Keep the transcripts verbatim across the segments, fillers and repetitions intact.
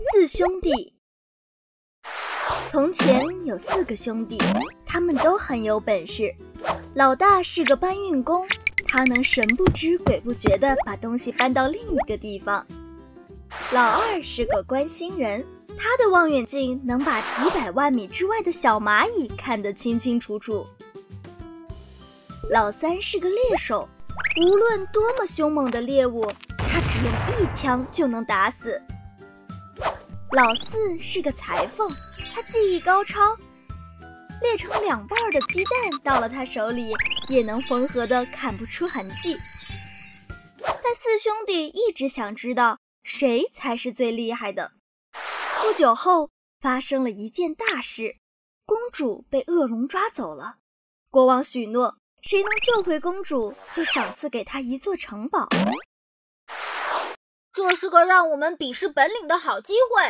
四兄弟。从前有四个兄弟，他们都很有本事。老大是个搬运工，他能神不知鬼不觉地把东西搬到另一个地方。老二是个观星人，他的望远镜能把几百万米之外的小蚂蚁看得清清楚楚。老三是个猎手，无论多么凶猛的猎物，他只用一枪就能打死。老四是个裁缝，他技艺高超，裂成两半的鸡蛋到了他手里也能缝合的看不出痕迹。但四兄弟一直想知道谁才是最厉害的。不久后发生了一件大事，公主被恶龙抓走了。国王许诺，谁能救回公主，就赏赐给他一座城堡。 这是个让我们比试本领的好机会。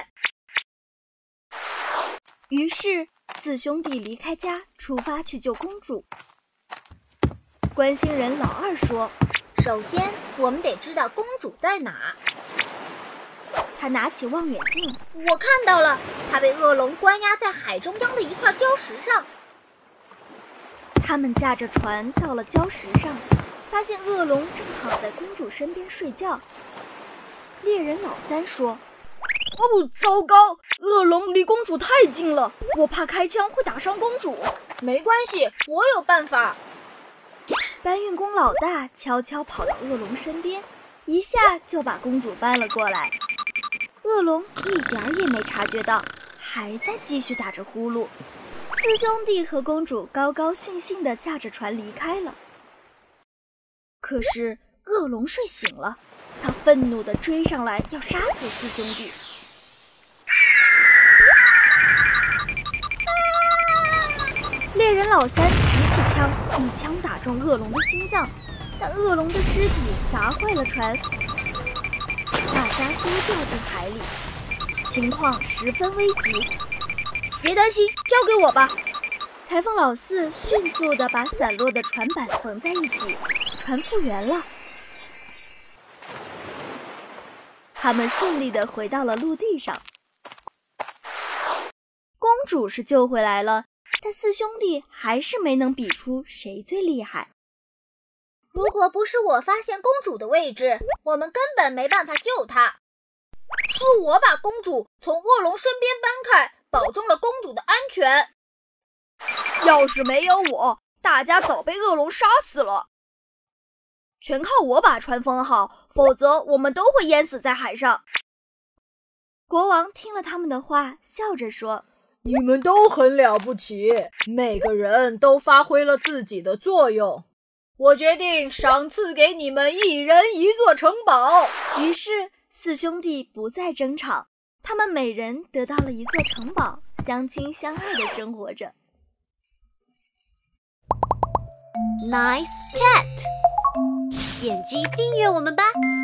于是四兄弟离开家，出发去救公主。观星人老二说， 首先我们得知道公主在哪。 他拿起望远镜， 我看到了，她被恶龙关押在海中央的一块礁石上。 他们驾着船到了礁石上，发现恶龙正躺在公主身边睡觉。猎人老三说， 哦，糟糕，恶龙离公主太近了，我怕开枪会打伤公主。 没关系，我有办法。 搬运工老大悄悄跑到恶龙身边，一下就把公主搬了过来。恶龙一点也没察觉到，还在继续打着呼噜。四兄弟和公主高高兴兴地驾着船离开了。可是恶龙睡醒了，他愤怒地追上来，要杀死四兄弟。猎人老三举起枪，一枪打中恶龙的心脏，但恶龙的尸体砸坏了船，大家都掉进海里，情况十分危急。 别担心，交给我吧。 裁缝老四迅速地把散落的船板缝在一起，船复原了。他们顺利地回到了陆地上。公主是救回来了，但四兄弟还是没能比出谁最厉害。 如果不是我发现公主的位置，我们根本没办法救她。是我把公主从恶龙身边搬开，保证了公主的安全。 要是没有我，大家早被恶龙杀死了。全靠我把船封好，否则我们都会淹死在海上。 国王听了他们的话，笑着说， 你们都很了不起，每个人都发挥了自己的作用。我决定赏赐给你们一人一座城堡。 于是四兄弟不再争吵，他们每人得到了一座城堡，相亲相爱地生活着。 Nice Cat， 点击订阅我们吧。